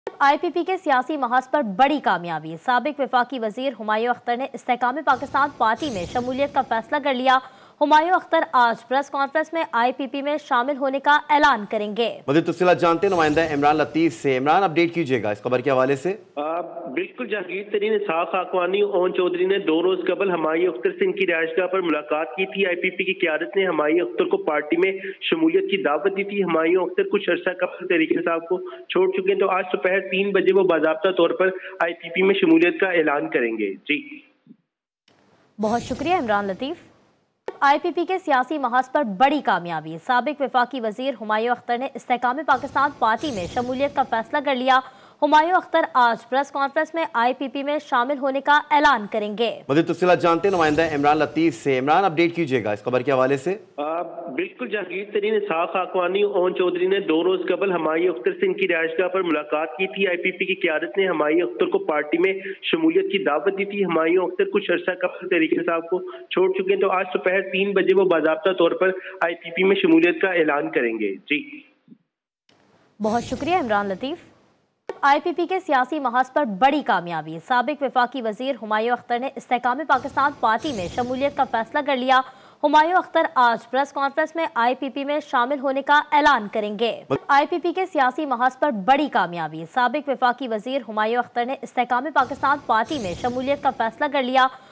IPP के सियासी महाज पर बड़ी कामयाबी। साबिक वफाकी वजीर हुमायूं अख्तर ने इस्तेकाम पाकिस्तान पार्टी में शमूलियत का फैसला कर लिया। हुमायूं अख्तर आज प्रेस कॉन्फ्रेंस में आईपीपी में शामिल होने का ऐलान करेंगे। मज़ीद तफसीलात जानते हैं नुमाइंदा इमरान लतीफ से। इमरान, अपडेट कीजिएगा इस खबर के हवाले से। बिल्कुल, जहांगीर तरीन इसहाक खाकवानी ओन चौधरी ने 2 रोज कबल हुमायूं अख्तर से इनकी रिहाइशगाह पर मुलाकात की थी। आईपीपी की क़यादत ने हुमायूं अख्तर को पार्टी में शमूलियत की दावत दी थी। हुमायूं अख्तर कुछ अर्सा कबल तहरीक इंसाफ को छोड़ चुके हैं, तो आज दोपहर 3 बजे वो बाज़ाब्ता तौर पर आईपीपी में शमूलियत का ऐलान करेंगे। जी, बहुत शुक्रिया इमरान लतीफ। आईपीपी के सियासी महाज पर बड़ी कामयाबी। साबिक वफाकी वजीर हुमायूं अख्तर ने इस्तेकाम पाकिस्तान पार्टी में शमूलियत का फैसला कर लिया। हुमायूं अख्तर आज प्रेस कॉन्फ्रेंस में आईपीपी में शामिल होने का ऐलान करेंगे। मज़ीद तफसीलात जानते हैं नुमाइंदा इमरान लतीफ से। इमरान, अपडेट कीजिएगा इस खबर के हवाले से। बिल्कुल, जहांगीर तरीन इसहाक खाकवानी ओन चौधरी ने 2 रोज कबल हुमायूं अख्तर से इनकी रिहाइशगाह पर मुलाकात की थी। आईपीपी की क़यादत ने हुमायूं अख्तर को पार्टी में शमूलियत की दावत दी थी। हुमायूं अख्तर कुछ अर्सा कबल तहरीक इंसाफ को छोड़ चुके हैं, तो आज दोपहर 3 बजे वो बाज़ाब्ता तौर पर आईपीपी में शमूलियत का ऐलान करेंगे। जी, बहुत शुक्रिया इमरान लतीफ। आईपीपी के सियासी महाज पर बड़ी कामयाबी। साबिक वफाकी वजीर हुमायूं अख्तर ने इस्तेकाम पाकिस्तान पार्टी में शमूलियत का फैसला कर लिया। हुमायूं अख्तर आज प्रेस कॉन्फ्रेंस में आईपीपी में शामिल होने का ऐलान करेंगे। आईपीपी के सियासी महाज पर बड़ी कामयाबी। साबिक वफाकी वजीर हुमायूं अख्तर ने इस्तेकाम पाकिस्तान पार्टी में शमूलियत का फैसला कर लिया।